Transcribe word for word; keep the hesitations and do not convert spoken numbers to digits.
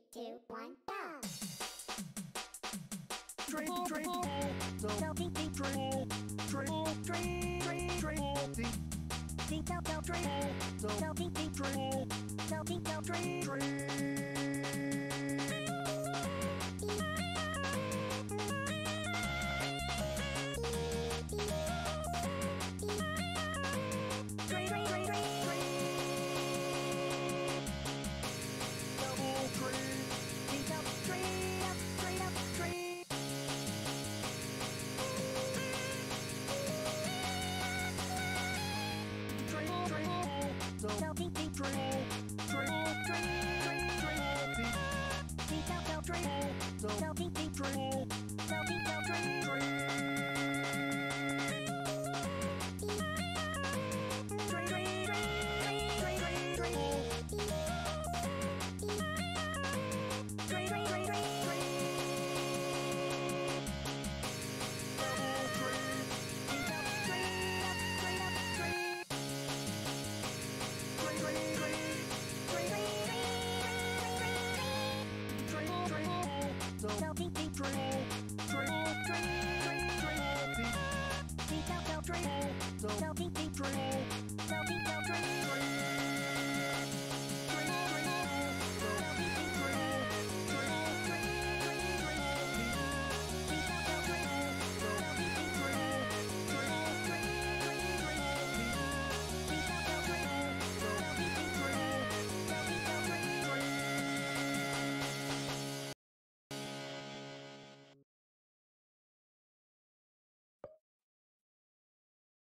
two, one, go! Drink, drink, so drink, drink, drink, drink, drink, drink, drink, drink, drink, so drink, so drink, drink, drink, so drink, so drink, drink. So drink, drink, drink, drink, drink, drink, drink, drink, so drink, so drink, drink, drink, so drink, so drink, drink. So drink, drink, drink.